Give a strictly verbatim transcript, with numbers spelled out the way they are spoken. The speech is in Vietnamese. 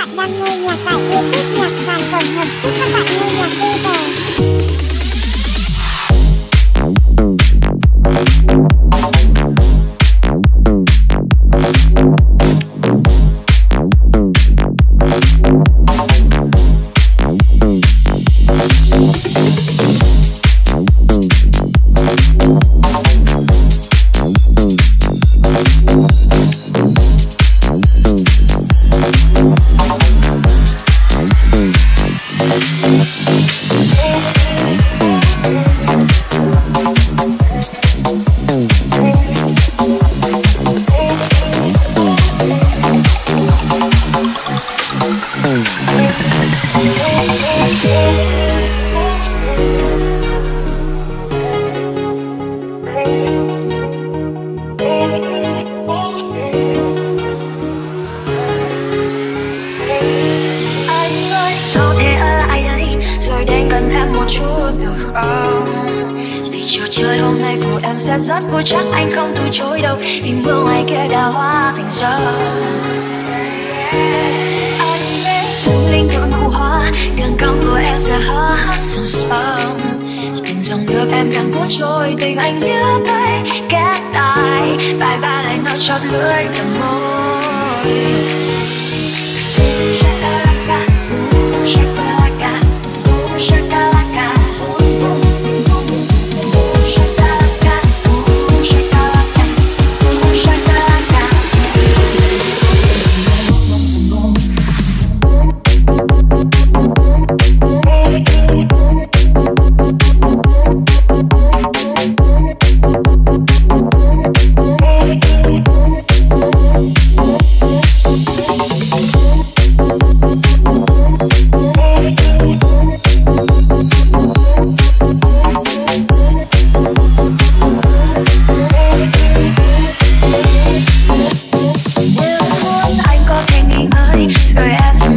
đang nghe nhạc tại YouTube nhạc sàn tổng hợp. Chúc các bạn nghe nhạc vui vẻ. Sẽ rất vui chắc anh không từ chối đâu, vì mưa ngoài kia đã hóa thành gió. Anh biết từng linh thương khu hoa, đường cong của em sẽ hát song song. Từng dòng nước em đang cuốn trôi, tình anh như bay kết tài, bài ba lại nói chót lưỡi từng môi. Shakalaka, ooh, shakalaka, ooh, shakalaka. Rồi em